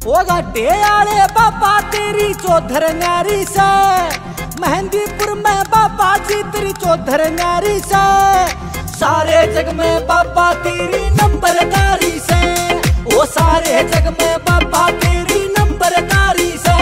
ओ घाटे आले बाबा तेरी चौधर न्यारी से, मेहंदीपुर में बाबा जी तेरी चौधर न्यारी से, सारे जग में बाबा तेरी नंबरदारी से, ओ सारे जग में बाबा तेरी नंबरदारी से।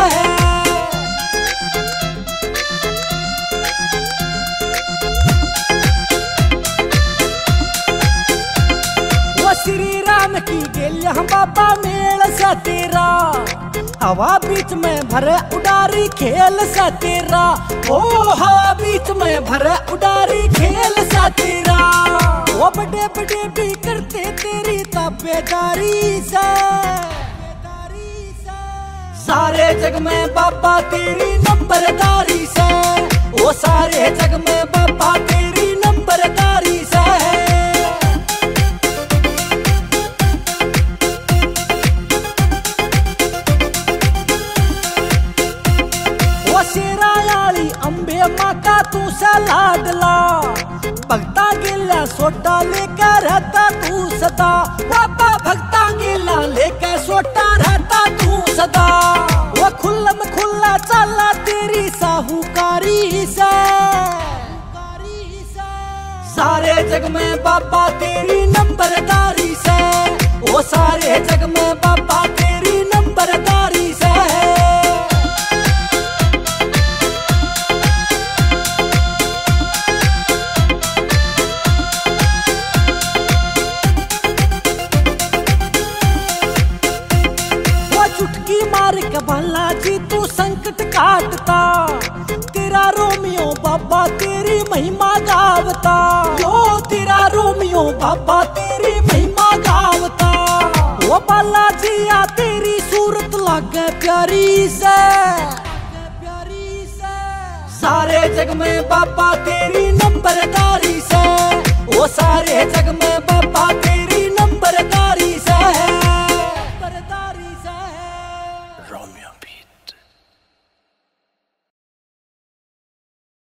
वो श्री राम की गेलिया बाबा मेल सा तेरा, हवा बीच में भरे उडारी खेल सा तेरा, ओ हवा बीच में भरे उडारी खेल सा तेरा, वो बड़े बड़े भी करते तेरी ताबेदारी से, सारे जग में बाबा तेरी नंबरदारी से, ओ सारे जग में बाबा तेरी नंबरदारी से। शेरायाली अम्बे माता तू सा लाडला, भक्ता गिला सोटा लेकर रहता तू सदा, बाबा भक्ता गिला लेकर सोटा रहता तू सदा, वो खुल्लम खुल्ला चला तेरी साहूकारी से, सारे जग में बाबा तेरी नंबरदारी से, वो सारे जग में बाबा तेरी नंबरदारी से। चुटकी मार के बालाजी तू संकट काटता, तेरा रोमियो बाबा तेरी महिमा गावता, यो तेरा रोमियो बाबा तेरी महिमा गावता, वो बालाजी आ तेरी सूरत लागे प्यारी से, सारे जग में बाबा तेरी नंबरदारी से, वो सारे जग में